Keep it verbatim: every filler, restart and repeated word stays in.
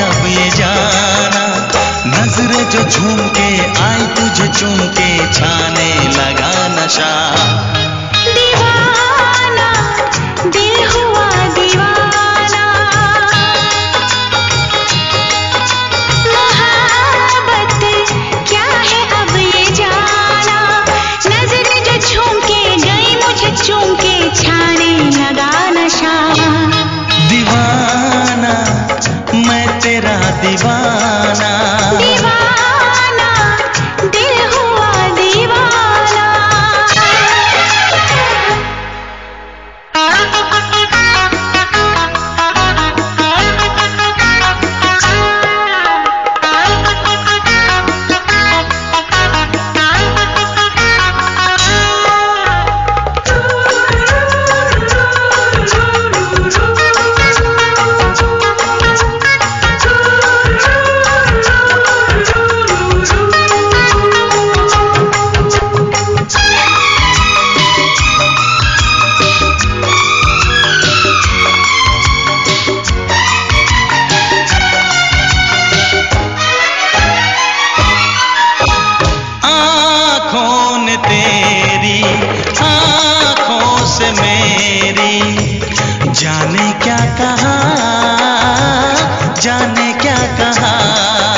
अब ये जाना, नजरें जो झूम के आई तुझे चूम के छाने लगा नशा। दीवाना दिल हुआ दीवाना, मोहब्बत क्या है अब ये जाना, नजरें जो झूम के गई मुझे चूम के छाने लगा नशा। दीवाना मैं तेरा दीवाना, दीवाना दिल हुआ दीवाना। तेरी आँखों से मेरी जाने क्या कहा, जाने क्या कहा।